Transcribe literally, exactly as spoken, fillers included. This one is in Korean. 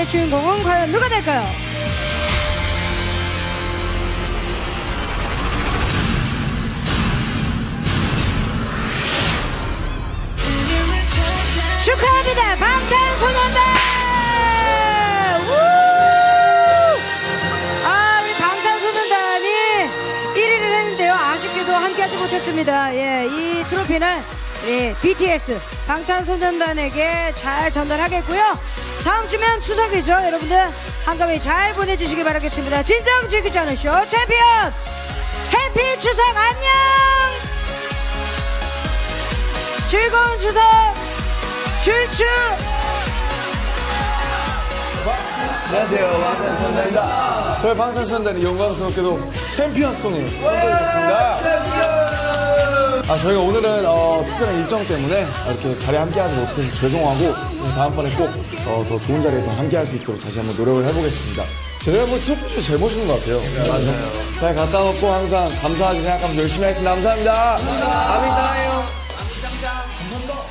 주인공은 과연 누가 될까요? 축하합니다. 방탄소년단! 우! 아, 우리 방탄소년단이 일 위를 했는데요. 아쉽게도 함께하지 못했습니다. 예, 이 트로피는 예, 비티에스 방탄소년단에게 잘 전달하겠고요. 다음 주면 추석이죠. 여러분들 한가위 잘 보내주시기 바라겠습니다. 진정 즐기지 않은 쇼 챔피언 해피 추석 안녕. 즐거운 추석 출출. 안녕하세요, 방탄소년단입니다. 저희 방탄소년단이 영광스럽게도 챔피언송을 선보이셨습니다. 아, 저희가 오늘은 어, 특별한 일정 때문에 이렇게 자리에 함께하지 못해서 죄송하고 다음번에 꼭 어, 더 좋은 자리에 더 함께할 수 있도록 다시 한번 노력을 해보겠습니다. 제가 뭐 트로피도 제일 멋있는 것 같아요. 네, 맞아요. 잘 갖다 놓고 항상 감사하게 생각하면서 열심히 하겠습니다. 감사합니다. 감사합니다. 아미 사랑해요. 감사합니다. 감사합니다.